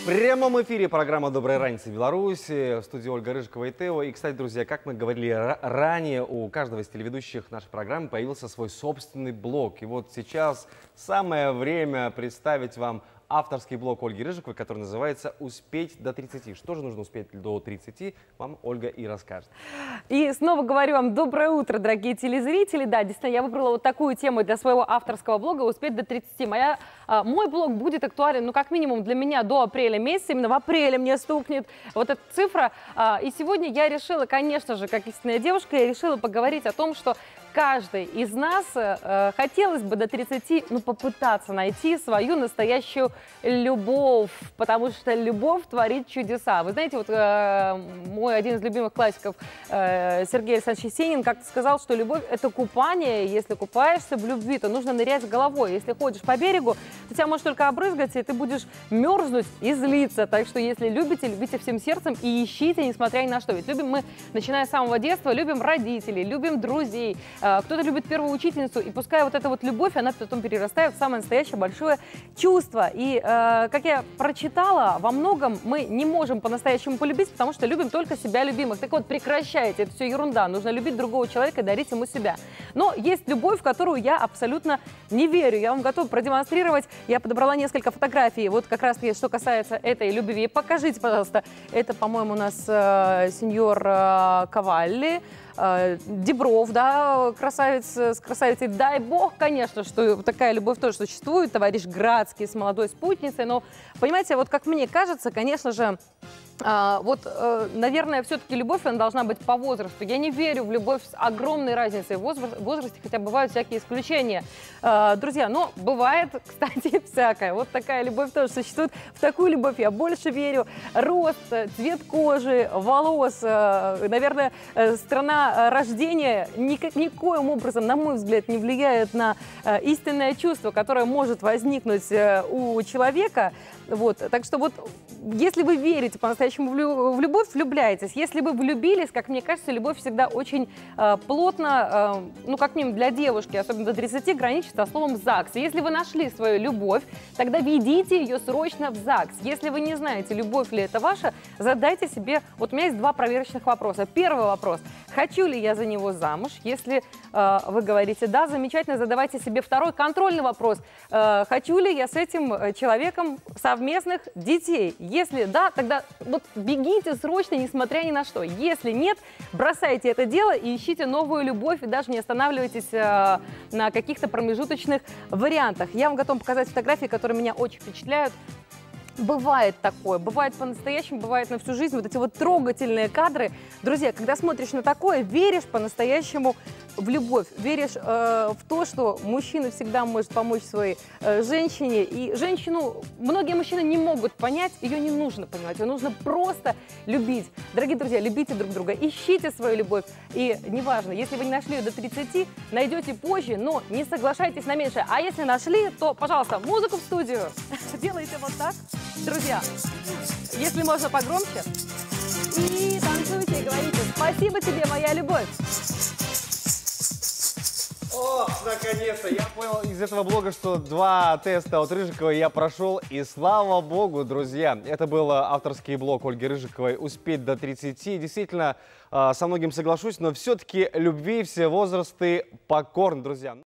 прямом эфире программа «Доброй раницы Беларуси», в студии Ольга Рыжикова и Тео. И, кстати, друзья, как мы говорили ранее, у каждого из телеведущих нашей программы появился свой собственный блог. И вот сейчас самое время представить вам авторский блог Ольги Рыжиковой, который называется «Успеть до 30». Что же нужно успеть до 30, вам Ольга и расскажет. И снова говорю вам доброе утро, дорогие телезрители. Да, действительно, я выбрала вот такую тему для своего авторского блога «Успеть до 30». Мой блог будет актуален, ну, как минимум, для меня до апреля месяца. Именно в апреле мне стукнет вот эта цифра. И сегодня я решила, конечно же, как истинная девушка, я решила поговорить о том, что каждый из нас хотелось бы до 30, ну, попытаться найти свою настоящую любовь, потому что любовь творит чудеса. Вы знаете, вот мой один из любимых классиков Сергей Александрович Есенин как-то сказал, что любовь – это купание. Если купаешься в любви, то нужно нырять головой. Если ходишь по берегу, то тебя может только обрызгать, и ты будешь мерзнуть и злиться. Так что если любите, любите всем сердцем и ищите, несмотря ни на что. Ведь любим мы, начиная с самого детства, любим родителей, любим друзей. Кто-то любит первую учительницу, и пускай вот эта вот любовь, она потом перерастает в самое настоящее большое чувство. И, как я прочитала, во многом мы не можем по-настоящему полюбить, потому что любим только себя любимых. Так вот, прекращайте, это все ерунда. Нужно любить другого человека и дарить ему себя. Но есть любовь, в которую я абсолютно не верю. Я вам готова продемонстрировать. Я подобрала несколько фотографий. Вот как раз что касается этой любви. Покажите, пожалуйста. Это, по-моему, у нас сеньор Кавалли. Дебров, да, красавец с красавицей. Дай бог, конечно, что такая любовь тоже существует. Товарищ Градский с молодой спутницей. Но, понимаете, вот как мне кажется, конечно же, наверное, все-таки любовь, она должна быть по возрасту. Я не верю в любовь с огромной разницей в возрасте, хотя бывают всякие исключения. Друзья, но бывает, кстати, всякое. Вот такая любовь тоже существует. В такую любовь я больше верю. Рост, цвет кожи, волос, наверное, страна рождения никоим образом, на мой взгляд, не влияет на истинное чувство, которое может возникнуть у человека. Вот. Так что вот, если вы верите по-настоящему в любовь, влюбляйтесь. Если вы влюбились, как мне кажется, любовь всегда очень плотно, ну, как минимум для девушки, особенно до 30, граничит со словом ЗАГС. Если вы нашли свою любовь, тогда ведите ее срочно в ЗАГС. Если вы не знаете, любовь ли это ваша, задайте себе... Вот у меня есть два проверочных вопроса. Первый вопрос. Хочу ли я за него замуж? Если вы говорите «да», замечательно, задавайте себе второй контрольный вопрос. Хочу ли я с этим человеком совместных детей? Если да, тогда вот бегите срочно, несмотря ни на что. Если нет, бросайте это дело и ищите новую любовь, и даже не останавливайтесь на каких-то промежуточных вариантах. Я вам готова показать фотографии, которые меня очень впечатляют. Бывает такое, бывает по-настоящему, бывает на всю жизнь. Вот эти вот трогательные кадры. Друзья, когда смотришь на такое, веришь по-настоящему в любовь. Веришь в то, что мужчина всегда может помочь своей женщине. И женщину многие мужчины не могут понять, ее не нужно понимать, ее нужно просто любить. Дорогие друзья, любите друг друга, ищите свою любовь. И неважно, если вы не нашли ее до 30, найдете позже, но не соглашайтесь на меньшее. А если нашли, то, пожалуйста, музыку в студию. Делайте вот так. Друзья, если можно погромче, и танцуйте, и говорите «Спасибо тебе, моя любовь». О, наконец-то! Я понял из этого блога, что 2 теста от Рыжиковой я прошел, и слава богу, друзья. Это был авторский блог Ольги Рыжиковой «Успеть до 30». Действительно, со многим соглашусь, но все-таки любви все возрасты покорны, друзья.